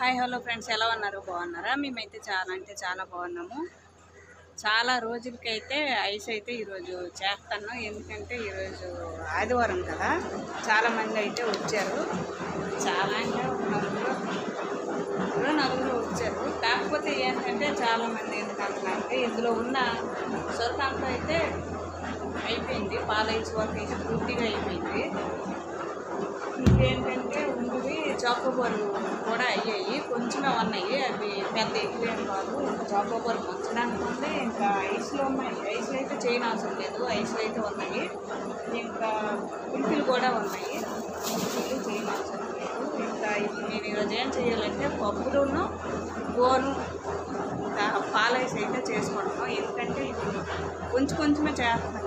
Hi hello friends, ఎలా ఉన్నారు? బాగున్నారా? మేమైతే చాలా అంటే చాలా బాగున్నాము. చాలా రోజులకైతే ఐస్ అయితే ఈరోజు చేస్తాను. ఎందుకంటే ఈరోజు ఆదివారం కదా, చాలామంది అయితే వచ్చారు. చాలా అంటే నలుగురు వచ్చారు. కాకపోతే ఏంటంటే చాలామంది ఎందుకంటే ఇందులో ఉన్న సొరకాంతో అయితే అయిపోయింది. పాల ఐస్ వరకు అయితే పూర్తిగా అయిపోయింది. ఇంకేంటంటే ఉండవి చాకోబార్లు కూడా అయ్యాయి, కొంచెమే ఉన్నాయి. అవి పెద్ద ఎక్కువేం కాదు. చాకోబార్ మంచడానికి ఉంది. ఇంకా ఐస్లో ఉన్నాయి. ఐస్లో అయితే చేయని అవసరం లేదు, ఐస్లో అయితే ఉన్నాయి. ఇంకా కుల్ఫీలు కూడా ఉన్నాయి, కుల్ఫీలు చేయని అవసరం లేదు. ఇంకా ఇప్పుడు నేను ఈరోజు ఏం చేయాలంటే పప్పులును గోను ఇంకా పాల ఐస్ అయితే చేసుకుంటాను. ఎందుకంటే ఇప్పుడు కొంచెమే చేస్తాను.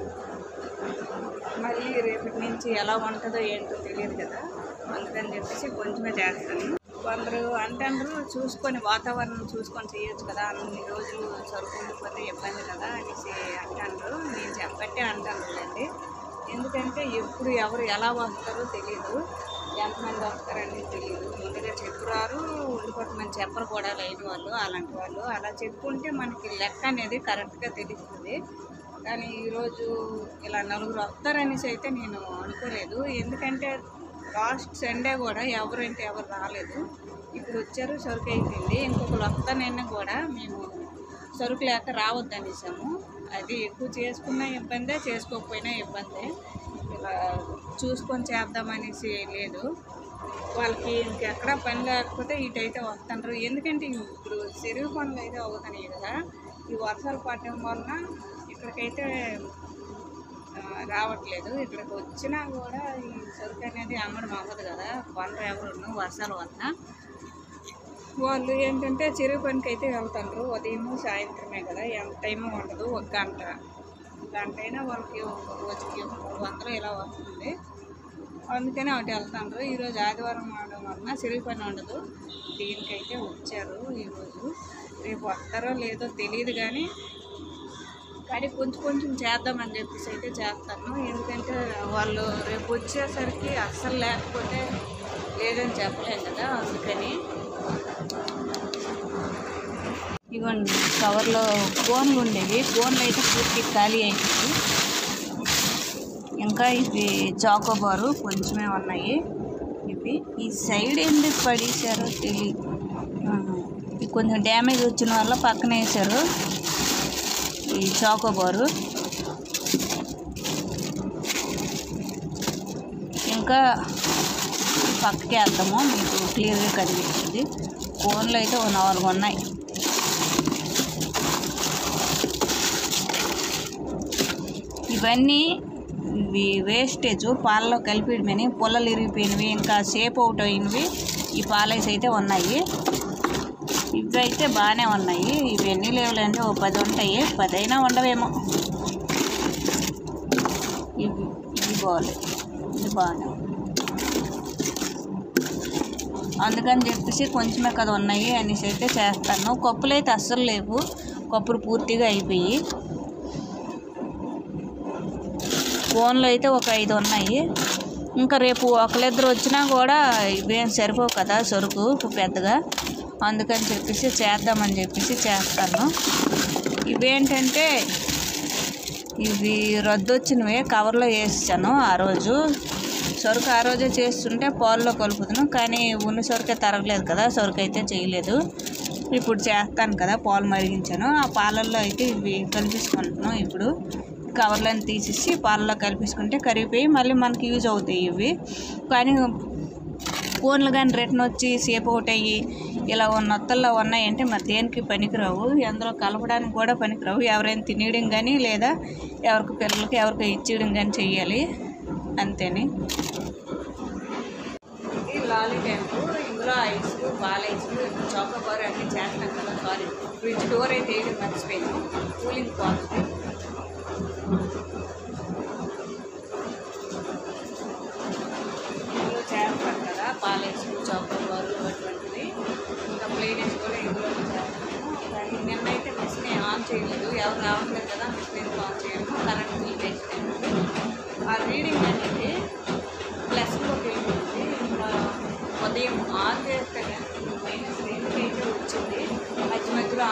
మళ్ళీ రేపటి నుంచి ఎలా ఉంటుందో ఏంటో తెలియదు కదా, అందుకని చెప్పేసి కొంచెమే చేస్తాను. కొందరు అంటారు చూసుకొని వాతావరణం చూసుకొని చేయొచ్చు కదా, అన్ని రోజులు సరుకు ఉండిపోతే ఇబ్బంది కదా అనేసి అంటారు. నేను చెప్పట్టే అంటానులేండి. ఎందుకంటే ఎప్పుడు ఎవరు ఎలా వస్తారో తెలియదు, ఎంతమంది వస్తారనేది తెలియదు. ముందుగా చెప్పురారు, ఉండిపోతామని చెప్పరు కూడా లేని వాళ్ళు. అలాంటి వాళ్ళు అలా చెప్పుకుంటే మనకి లెక్క అనేది కరెక్ట్గా తెలుస్తుంది. కానీ ఈరోజు ఇలా నలుగురు వస్తారనేసి అయితే నేను అనుకోలేదు. ఎందుకంటే లాస్ట్ సండే కూడా ఎవరంటే ఎవరు రాలేదు. ఇప్పుడు వచ్చారు, సరుకు అయిపోయింది. ఇంకొకరు వస్తానన్నా కూడా మేము సరుకు లేక రావద్దనేసాము. అది ఎక్కువ చేసుకున్నా ఇబ్బందే, చేసుకోకపోయినా ఇబ్బందే. ఇలా చూసుకొని చేద్దామనేసి లేదు. వాళ్ళకి ఇంకెక్కడా పని లేకపోతే ఇటైతే వస్తున్నారు. ఎందుకంటే ఇప్పుడు చెరువు పనులు అయితే అవుతున్నాయి కదా, ఈ వర్షాలు పడటం వలన ఇక్కడికైతే రావట్లేదు. ఇక్కడికి వచ్చినా కూడా ఈ సరుకు అనేది అమ్మడం అవ్వదు కదా, కొనరు ఎవరును వర్షాల వలన. వాళ్ళు ఏంటంటే చెరువు పనికి అయితే వెళ్తారు. ఉదయం సాయంత్రమే కదా, ఎంత టైము ఉండదు. ఒక గంట అయినా వాళ్ళకి ఒక రోజుకి 300 ఇలా వస్తుంది. అందుకని ఒకటి వెళ్తారు. ఈరోజు ఆదివారం అవడం వలన చెరువు పని ఉండదు. దీనికైతే వచ్చారు ఈరోజు. రేపు వస్తారో లేదో తెలియదు, కానీ కొంచెం చేద్దామని చెప్పేసి అయితే చేస్తాను. ఎందుకంటే వాళ్ళు రేపు వచ్చేసరికి అస్సలు లేకపోతే లేదని చెప్పలేం కదా, అందుకని. ఇవ్వండి, కవర్లో కోన్లు ఉండేవి, కోన్లు అయితే పూర్తి ఖాళీ అయిపోయి. ఇంకా ఇవి చాకోబారు కొంచెమే ఉన్నాయి. ఇవి ఈ సైడ్ ఎందుకు పడేసారో తెలియదు. ఇది కొంచెం డ్యామేజ్ వచ్చిన వల్ల పక్కన వేసారు ఈ చాకోబారు. ఇంకా పక్కకి వేద్దాము, మీకు క్లియర్గా కనిపిస్తుంది. కోన్లు అయితే 4 ఉన్నాయి. ఇవన్నీ ఇవి వేస్టేజ్, పాలలో కలిపిడమని పుల్లలు ఇరిగిపోయినవి, ఇంకా షేప్ అవుట్ అయినవి ఈ పాలైస్ అయితే ఉన్నాయి. ఇవి అయితే బాగానే ఉన్నాయి. ఇవి ఎన్ని లేవులేండి, ఓ 10 ఉంటాయి, 10 అయినా ఉండవేమో. ఇవి బాగాలేదు, ఇది బాగానే. అందుకని చెప్పేసి కొంచెమే కదా ఉన్నాయి అనేసి అయితే చేస్తాను. కప్పులు అయితే అస్సలు లేవు, కప్పులు పూర్తిగా అయిపోయి. ఫోన్లు అయితే ఒక 5 ఉన్నాయి. ఇంకా రేపు ఒకళ్ళిద్దరు వచ్చినా కూడా ఇవేం సరిపోవు కదా సరుకు పెద్దగా, అందుకని చెప్పేసి చేద్దామని చెప్పేసి చేస్తాను. ఇవేంటంటే ఇవి రద్దు వచ్చినవే, కవర్లో వేసాను. ఆ రోజు సరుకు ఆ రోజే చేస్తుంటే పాల్లో కలుపుతాను, కానీ ఉన్న సరుకే తరగలేదు కదా, సరుకు అయితే చేయలేదు. ఇప్పుడు చేస్తాను కదా, పాలు మరిగించాను. ఆ పాలల్లో అయితే ఇవి కలిపించుకుంటున్నాను. ఇప్పుడు కవర్లను తీసేసి పాలలో కలిపించుకుంటే కరిగిపోయి మళ్ళీ మనకి యూజ్ అవుతాయి ఇవి. కానీ ఫోన్లు కానీ రిటర్న్ వచ్చి సేపు అవుట్ అయ్యి ఇలా నొత్తల్లో ఉన్నాయంటే మరి దేనికి పనికిరావు, అందులో కలపడానికి కూడా పనికిరావు. ఎవరైనా తినేయడం కానీ లేదా ఎవరికి పిల్లలకి ఎవరికి ఇచ్చేయడం కానీ చెయ్యాలి, అంతేని. ఇది లాలీపాప్, ఇందులో ఐస్, పాల ఐస్, చాకోబార్ అన్నీ చేస్తాం కదా. సారీ, ఫ్రిడ్జ్ డోర్ అయితే వేయడం మర్చిపోయాను, కూలింగ్ పోతుంది. ఇందులో చేస్తాం కదా పాలేసు, చాకోబారు అటువంటిది. ఇంకా ప్లేనెస్ కూడా ఇందులో చేస్తాము. కానీ నిన్నైతే మిషన్ ఆన్ చేయలేదు, ఎవరు రావట్లేదు కదా, మిషన్ ఆన్ చేయము. కరెంట్ బిల్ వేసినట్టు ఆ రీడింగ్ అనేది ప్లస్లోకి వెళ్ళింది. ఇంకా ఉదయం ఆన్ చేస్తే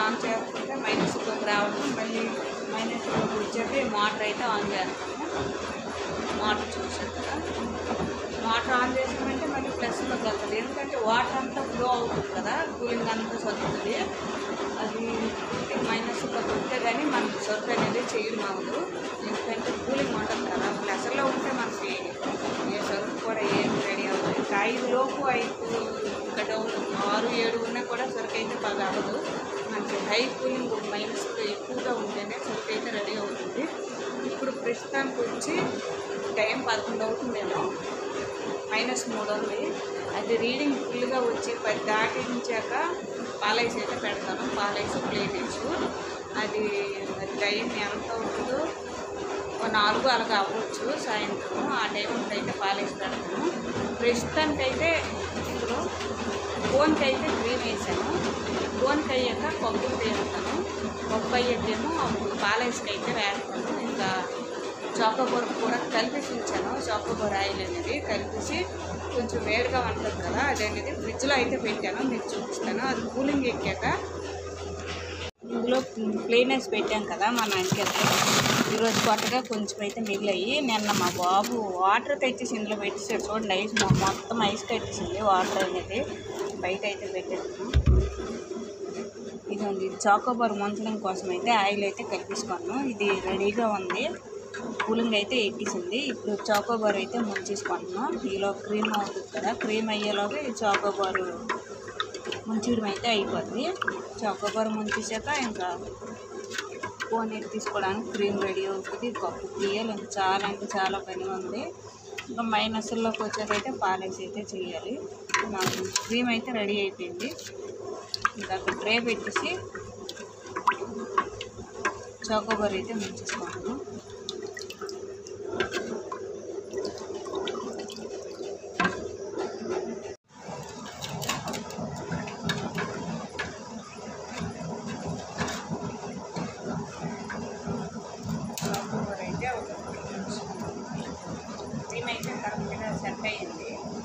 ఆన్ చేసుకుంటే మైనస్లోకి రావడం, మళ్ళీ మైనస్లోకి వచ్చేది మోటార్ అయితే ఆన్ చేస్తాము. మోటార్ చూసారు కదా, మోటార్ ఆన్ చేసామంటే మళ్ళీ ప్లస్లోకి వెళ్తుంది. ఎందుకంటే వాటర్ అంతా ఫ్లో అవుతుంది కదా, కూలింగ్ అంతా సరుకుతుంది. అది మైనస్లోకి ఉంటే కానీ మనకి సరుకు అనేది చేయడం అవ్వదు. ఎందుకంటే కూలింగ్ ఉంటుంది కదా, ప్లస్లో ఉంటే మనకి ఏ సరుకు కూడా ఏం రెడీ అవుతుంది. ఇంకా 5 లోపు 5 ఇంకా డౌన్ 6, 7 ఉన్నా కూడా సరుకు అయితే బాగా అవ్వదు. మనకి హై కూలింగ్ మైనస్లో ఎక్కువగా ఉంటేనే సరుకు అయితే రెడీ అవుతుంది. ఇప్పుడు ప్రస్తుతానికి వచ్చి టైం 11 అవుతుందేమో, -3 ఉంది. అది రీడింగ్ ఫుల్గా వచ్చి 10 దాటించాక పాలైస్ అయితే పెడతాను. పాలైస్ ప్లేన్ వేసు అది మరి టైం ఎంత అవుతుందో 4 అలాగా అవ్వచ్చు సాయంత్రం. ఆ టైం అయితే పాలైస్ పెడతాను. ప్రస్తుతానికి అయితే ఇప్పుడు బోన్కి అయితే క్రీమ్ వేసాను. బోన్కి అయ్యాక పప్పుకి వేస్తాను. పప్పు అయ్యేకేమో అప్పుడు పాలైస్కి అయితే వేస్తాను. ఇంకా చాకోబార్ కూడా కలిపేసి ఉంచాను. చాకోబార్ ఆయిల్ అనేది కలిపేసి కొంచెం వేడిగా ఉంటుంది కదా, అది అనేది ఫ్రిడ్జ్లో అయితే పెట్టాను. మీకు చూపిస్తాను. అది కూలింగ్ ఎక్కాక ఇందులో ప్లేనెస్ పెట్టాం కదా మా నాన్నకైతే ఈరోజు కొత్తగా కొంచెం అయితే మిగిలాయి. నిన్న మా బాబు వాటర్ తెచ్చేసి ఇందులో పెట్టేసాడు. చూడండి, ఐస్ మొత్తం ఐస్ కట్టేసింది. వాటర్ అనేది బయట అయితే పెట్టేస్తాను. ఇదండి చాకోబార్ ముంచడం కోసం అయితే ఆయిల్ అయితే కలిపేసుకున్నాను. ఇది రెడీగా ఉంది, కూలింగ్ అయితే ఎక్కేసింది. ఇప్పుడు చాకోబార్ అయితే ముంచేసుకుంటున్నాం. ఈలో క్రీమ్ అవుతుంది కదా, క్రీమ్ అయ్యేలోగా ఈ చాకోబారు ముంచడం అయితే అయిపోద్ది. చాకోబార్ ముంచేసాక ఇంకా కోన్ తీసుకోవడానికి క్రీమ్ రెడీ అవుతుంది. కప్పు తీయాలి, ఇంకా చాలా అంటే చాలా పని ఉంది. ఇంకా మైనస్లోకి వచ్చేదైతే పాలేసి అయితే చేయాలి. నాకు క్రీమ్ అయితే రెడీ అయిపోయింది. ఇంకా అక్కడ ట్రే పెట్టేసి చాకోబార్ అయితే ముంచేసుకుంటాను. క్రీమ్ అయితే కరెక్ట్గా సెట్ అయ్యింది.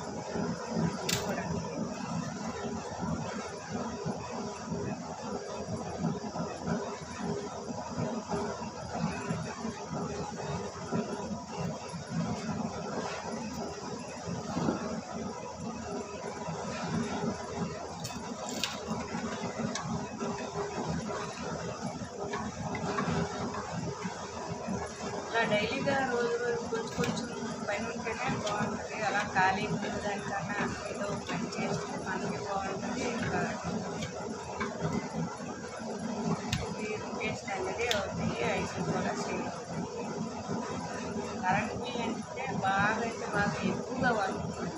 ఇలా డైలీగా రోజు కొంచెం పని ఉంటేనే బాగుంటుంది. అలా ఖాళీ దానికన్నా ఏదో పని చేస్తే మనకి బాగుంటుంది. ఇంకా టేస్ట్ అనేది అవుతాయి. ఐస్ కూడా చేయాలి. కరెంట్ బిల్ అంటే బాగా ఎక్కువగా పడుతుంది.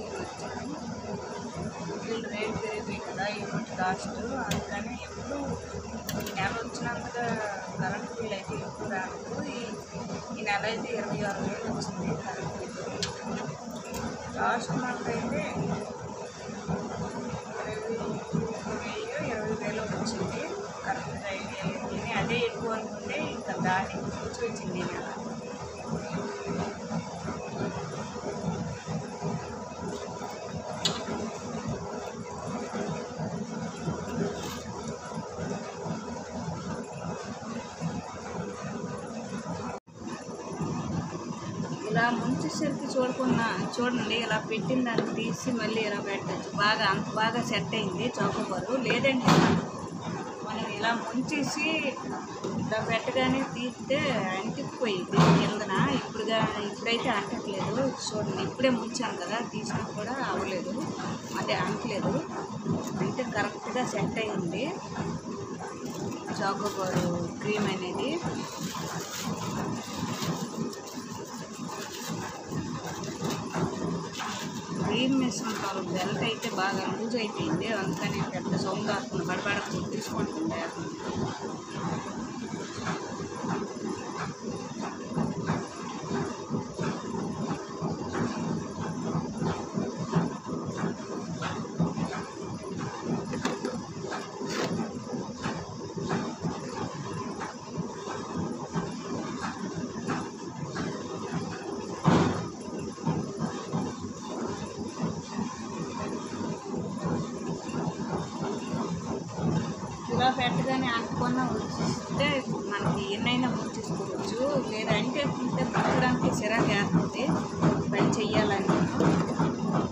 బిల్ రేట్ పెరిగిపోయి కదా యూనిట్ కాస్ట్, అందుకని ఎప్పుడు ఈ నెల వచ్చినంతగా కరెంట్ బిల్ అయితే ఎక్కువ రాదు. ఈ నెల అయితే 26,000 వచ్చింది కరెంట్ బిల్. లాస్ట్ మంత్ అయితే 20,000 వచ్చింది కరెంట్ రైలు. అదే ఎక్కువ అనుకుంటే ఇంకా దానికి మించి వచ్చింది నెల. ఇలా ముంచేసరికి చూడండి, ఇలా పెట్టిన దాన్ని తీసి మళ్ళీ ఇలా పెట్టచ్చు. అంత బాగా సెట్ అయింది చాకోబారు. లేదంటే మనం ఇలా ముంచేసి ఇలా పెట్టగానే తీస్తే అంటిపోయింది కిందన. ఇప్పుడైతే అంటట్లేదు. చూడండి, ఇప్పుడే ముంచాను కదా, తీసినా కూడా అవ్వలేదు, అదే అంటలేదు. అంటే కరెక్ట్గా సెట్ అయింది చాకోబారు క్రీమ్ అనేది. క్రీమ్ వేసుకుంటారు. బెల్ట్ అయితే బాగా లూజ్ అయిపోయింది, అందుకని పెద్ద సౌండ్ వస్తుంది. బడబడ తీసుకుంటుంది. ఇలా పెట్టగానే అనుకున్న ఉంచితే మనకి ఎన్నైనా ఉంచేసుకోవచ్చు. లేదంటే ఉంటే పట్టడానికి చిరాకు వేస్తుంది పని చెయ్యాలని.